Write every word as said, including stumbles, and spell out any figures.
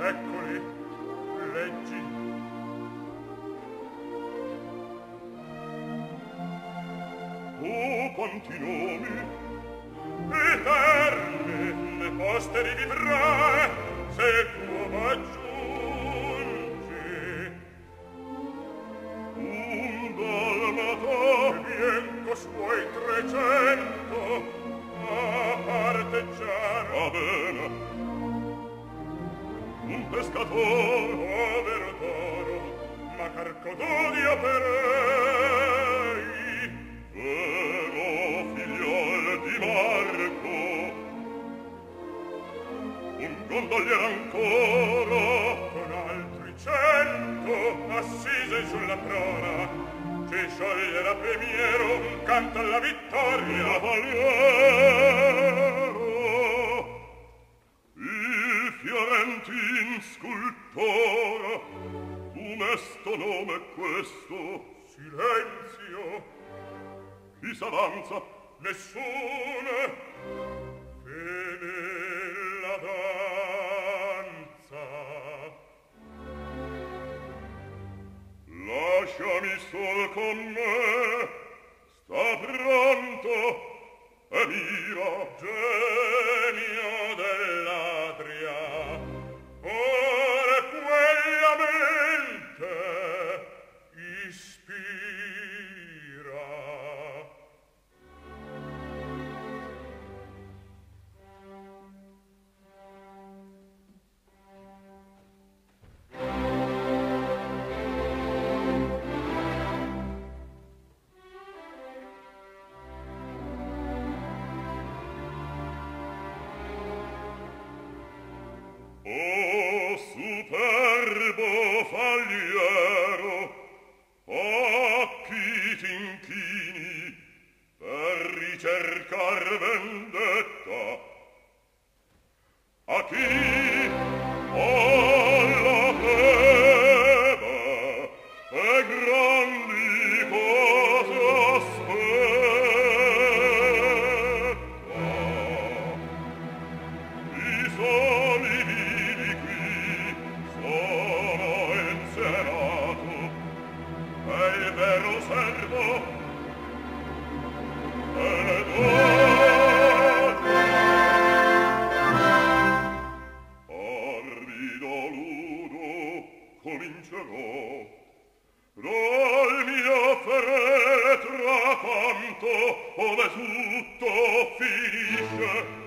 Eccoli, leggi. Oh, quanti nomi! Eterne, le posteri vivrà, se tu m'aggiungi. Un dalmata, e bianco suoi trecento, a parteggiar. Va bene. Un pescatore, povero d'oro, ma carcodonia per ei. Vero figliol di Marco, un gondolier ancora, con altri cento assise sulla prora, ci scioglie la premiero, canta alla vittoria. Cavaliero, il fiorentin scultore, funesto nome questo. Silenzio! Chi s'avanza? Nessuno! Che nella danza lasciami sol con me, sta pronto e mira. Genio dell'Adria, ora quella mente ispira. Oh, superbo faliero, occhi t'inchini per ricercar vendetta. A chi? Alla plebe e grandi cose aspetta. I soli vivi qui sono in Senato, e il vero servo e le donne. Arvido ludo comincerò, dal mio feretro canto ove tutto finisce.